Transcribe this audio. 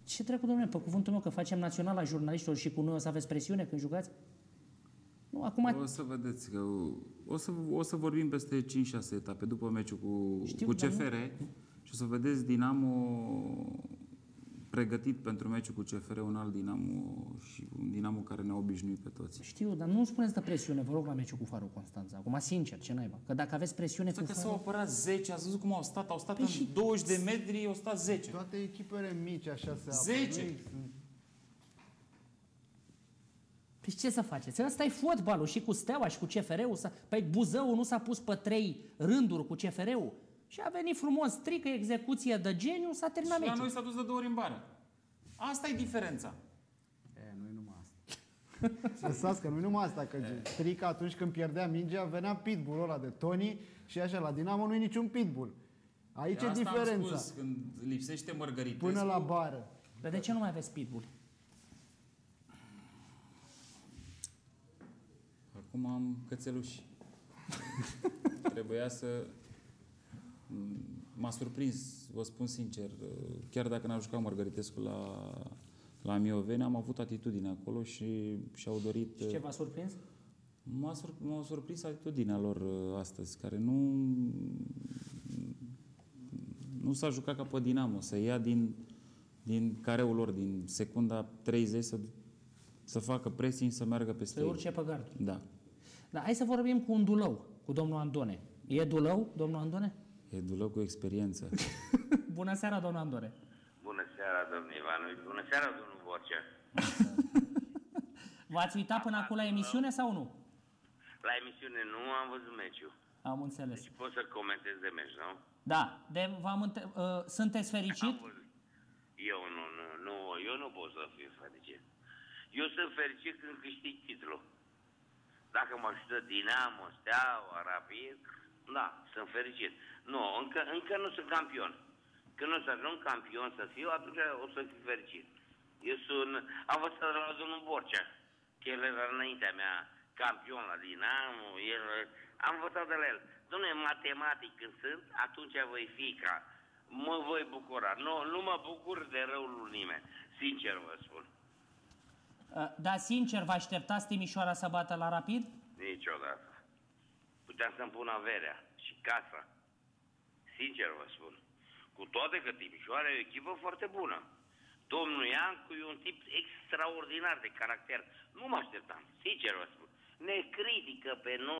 Ce trecut, domnule, pe cuvântul meu că facem naționala jurnaliștilor și cu noi o să aveți presiune când jucați? Nu, acum... O să vedeți că o să vorbim peste 5-6 etape după meciul cu CFR și o să vedeți Dinamo pregătit pentru meciul cu CFR, un alt Dinamo și un Dinamo care ne-a obișnuit pe toți. Știu, dar nu spuneți de presiune, vă rog, la meciul cu Farul Constanța. Acum, sincer, ce naiba? Că dacă aveți presiune cu Farul... s-au apărat 10, ați văzut cum au stat? Au stat în 20 de metri, au stat 10. Toate echipele mici așa se apără. 10! Păi ce să faceți? Ăsta e fotbalul și cu Steaua și cu CFR-ul. Păi Buzăul nu s-a pus pe 3 rânduri cu CFR-ul. Și a venit frumos, strică, execuție de geniu, s-a terminat meciul. Și la noi s-a dus de 2 ori în bară. Asta e diferența. Nu-i numai asta. Lăsați că nu-i numai asta, că strică atunci când pierdea mingea, venea pitbull-ul ăla de Toni și așa, la Dinamo nu-i niciun pitbull. Aici e diferența. Am spus, când lipsește Mărgăritescu... Până la bară. Dar de ce nu mai aveți pitbull? Acum am cățeluși. Trebuia să... M-a surprins, vă spun sincer, chiar dacă n-a jucat Mărgăritescu la Mioveni, am avut atitudine acolo și și-au dorit... Și ce v-a surprins? M-a surprins atitudinea lor astăzi, care nu s-a jucat ca pe Dinamo, să ia din careul lor, din secunda 30, să facă pressing, să meargă peste ei. Să urce pe garduri. Da. Dar hai să vorbim cu un dulău, cu domnul Andone. E dulău, domnul Andone? E dulău cu experiență. Bună seara, domnul Andone. Bună seara, domnul Ivanovici. Bună seara, domnul Borcea. V-ați uitat până acum la emisiune sau nu? La emisiune nu am văzut meciul. Am înțeles. Deci pot să comentez de meci, nu? Da. Sunteți fericit? Eu nu pot să fiu fericit. Eu sunt fericit când câștig titlul. Dacă mă ajută Dinamo, Steaua, Rapid, da, sunt fericit. Nu, încă nu sunt campion. Când o să ajung campion să fiu, atunci o să fiu fericit. Am văzut de la domnul Borcea, că el era înaintea mea campion la Dinamo, am învățat de la el. Dom'le, matematic când sunt, atunci voi fi ca, mă voi bucura. Nu mă bucur de răul lui nimeni, sincer vă spun. Da, sincer, vă așteptați Timișoara să bată la Rapid? Niciodată. Puteam să-mi pun averea și casa. Sincer vă spun. Cu toate că Timișoara e o echipă foarte bună. Domnul Iancu e un tip extraordinar de caracter. Nu mă așteptam, sincer vă spun. Ne critică pe noi.